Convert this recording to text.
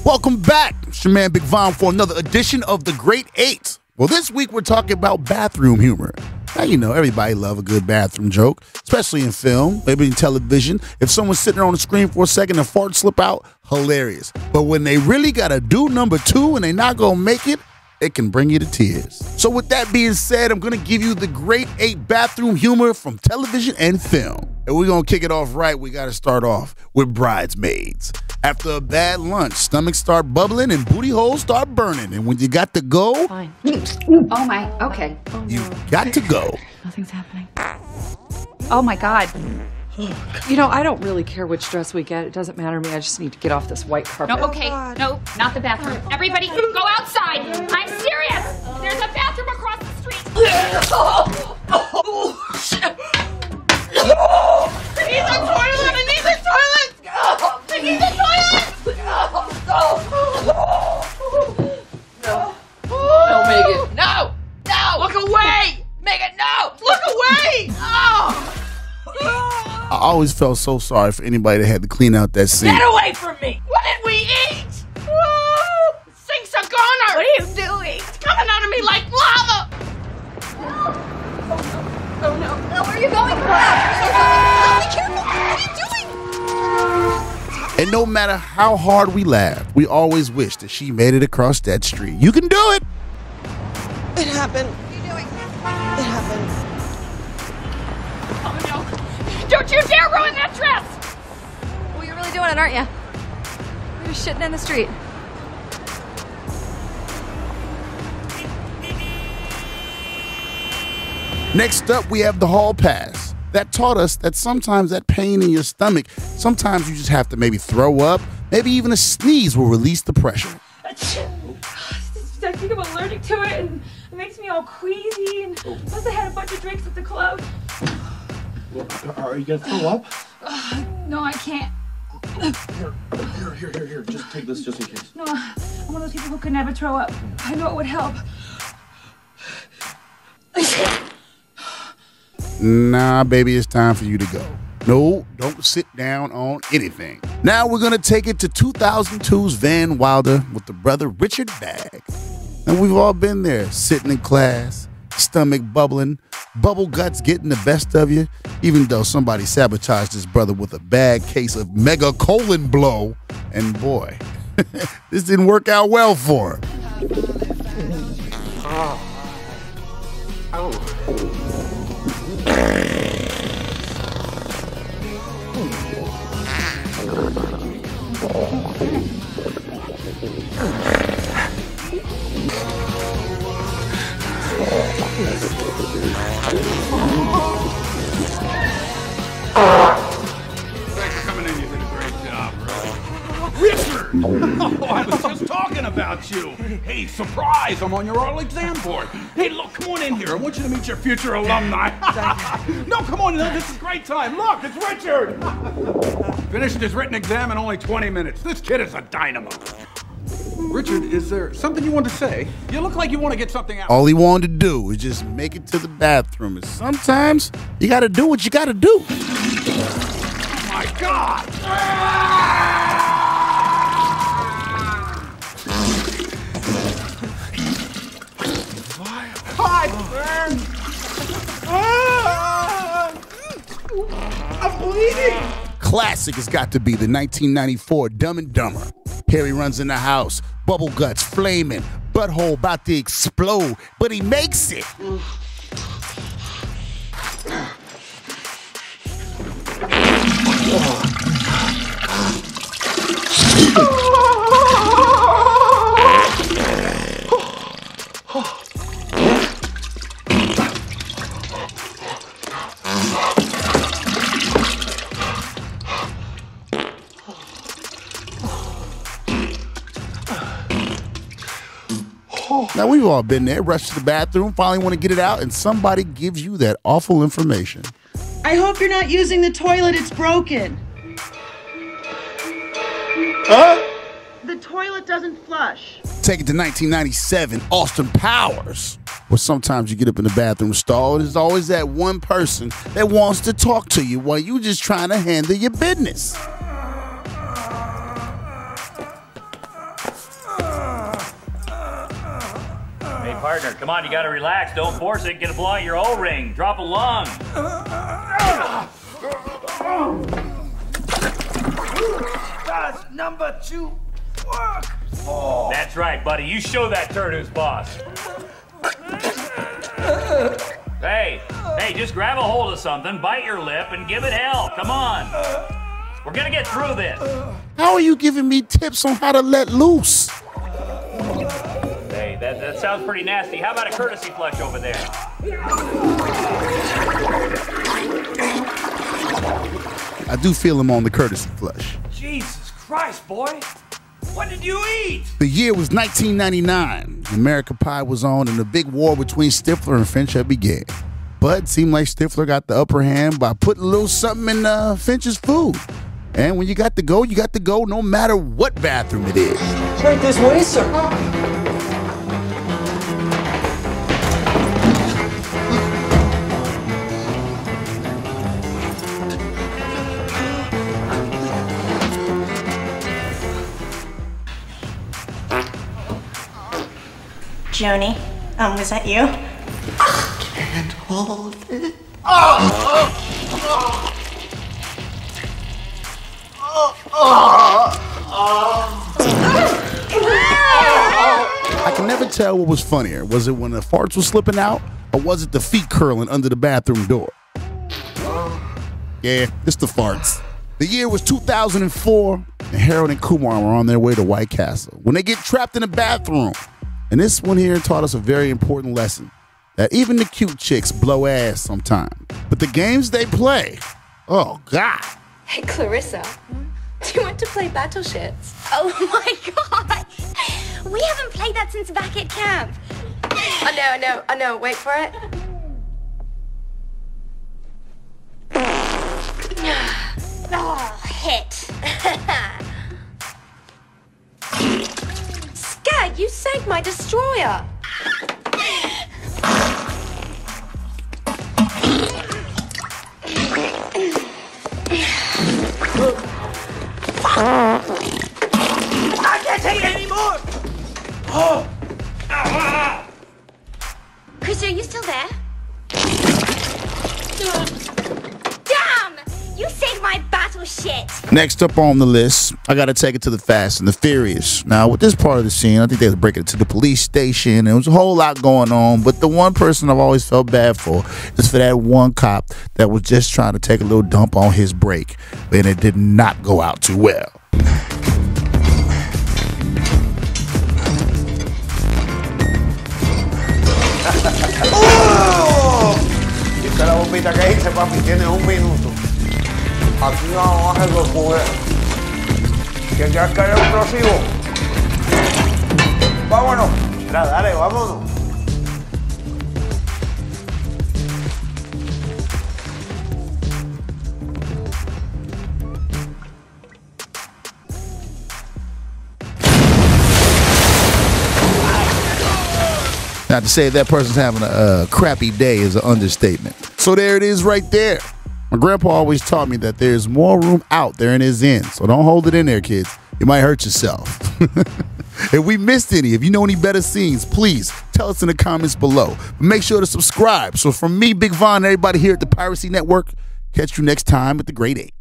Welcome back. It's your man Big Von for another edition of The Great Eight. Well, this week we're talking about bathroom humor. Now, you know, everybody love a good bathroom joke, especially in film, maybe in television. If someone's sitting there on the screen for a second and fart slip out, hilarious. But when they really got to do number two and they not going to make it, it can bring you to tears. So with that being said, I'm going to give you the Great Eight bathroom humor from television and film. And we're going to kick it off right. We got to start off with Bridesmaids. After a bad lunch, stomachs start bubbling and booty holes start burning. And when you got to go, fine. Oh my, okay. Oh, no. You got to go. Nothing's happening. Oh my God. You know, I don't really care which dress we get. It doesn't matter to me. I just need to get off this white carpet. No, okay. No, not the bathroom. Everybody, go outside. I'm serious. There's a bathroom across the street. I need the toilet. I need the toilet. I need the toilet. No. No, Megan. No. No. Look away. Megan, no. Look away. Oh. I always felt so sorry for anybody that had to clean out that sink. Get away from me. What did we eat? Oh, sink's a goner. What are you doing? It's coming out of me like lava. Oh no. No, where are you going? Be careful. What are you doing? And no matter how hard we laugh, we always wish that she made it across that street. You can do it. It happened. What are you doing? It happened. Oh no. Don't you dare ruin that dress. Well, you're really doing it, aren't you? You're just shitting in the street. Next up, we have the hall pass. That taught us that sometimes that pain in your stomach, sometimes you just have to maybe throw up, maybe even a sneeze will release the pressure. I think I'm allergic to it, and it makes me all queasy, and plus I had a bunch of drinks at the club. Are you gonna throw up? No, I can't. Here. Just take this just in case. No, I'm one of those people who can never throw up. I know it would help. Nah, baby, it's time for you to go. No, don't sit down on anything. Now we're gonna take it to 2002's Van Wilder with the brother Richard Bag. And we've all been there, sitting in class, stomach bubbling, bubble guts getting the best of you, even though somebody sabotaged his brother with a bad case of mega colon blow. And boy, this didn't work out well for him. Thanks for coming in. You did a great job, bro. Richard! Oh, I was just talking about you. Hey, surprise! I'm on your oral exam board. Hey, look, come on in here. I want you to meet your future alumni. No, come on, no, this is a great time. Look, it's Richard! Finished his written exam in only 20 minutes. This kid is a dynamo. Richard, is there something you want to say? You look like you want to get something out. All he wanted to do was just make it to the bathroom. And sometimes you got to do what you got to do. Oh, my God! Hi, friend. I'm bleeding. Classic has got to be the 1994 Dumb and Dumber. Harry runs in the house, bubble guts flaming, butthole about to explode, but he makes it. Now, we've all been there, rush to the bathroom, finally want to get it out, and somebody gives you that awful information. I hope you're not using the toilet. It's broken. Huh? The toilet doesn't flush. Take it to 1997, Austin Powers. Where sometimes you get up in the bathroom stall, there's always that one person that wants to talk to you while you just trying to handle your business. partner. Come on, you gotta relax. Don't force it. Get a blow out your O-ring. Drop a lung. Does number 2 work? That's right, buddy. You show that turd who's boss. Hey, just grab a hold of something, bite your lip, and give it hell. Come on. We're gonna get through this. How are you giving me tips on how to let loose? Hey, that sounds pretty nasty. How about a courtesy flush over there? I do feel him on the courtesy flush. Jesus Christ, boy. What did you eat? The year was 1999. American Pie was on, and the big war between Stifler and Finch had began. But it seemed like Stifler got the upper hand by putting a little something in Finch's food. And when you got to go no matter what bathroom it is. Right this way, sir. Joni, was that you? Can't hold it. I can never tell what was funnier. Was it when the farts were slipping out, or was it the feet curling under the bathroom door? Yeah, it's the farts. The year was 2004, and Harold and Kumar were on their way to White Castle when they get trapped in a bathroom. And this one here taught us a very important lesson, that even the cute chicks blow ass sometimes. But the games they play, oh God. Hey, Clarissa, do you want to play Battleships? Oh my gosh! We haven't played that since back at camp. I know. Wait for it. Oh, hit. Skag, you sank my destroyer. I can't take it anymore! Oh! Chris, are you still there? Damn! You saved my battle shit! Next up on the list, I gotta take it to the Fast and the Furious. Now, with this part of the scene, I think they were breaking it to the police station. There was a whole lot going on, but the one person I've always felt bad for is for that one cop that was just trying to take a little dump on his brake, and it did not go out too well. Esta es la bombita que hice, papi. Tienes 1 minuto. Aquí vamos a hacer los juguetes. ¿Quién quiere caer explosivo? Vámonos. Mira, dale, vámonos. Not to say that person's having a crappy day is an understatement. So there it is right there. My grandpa always taught me that there's more room out there than is in. So don't hold it in there, kids. You might hurt yourself. If we missed any, if you know any better scenes, please tell us in the comments below. But make sure to subscribe. So from me, Big Von, and everybody here at the Piracy Network, catch you next time at the Great 8.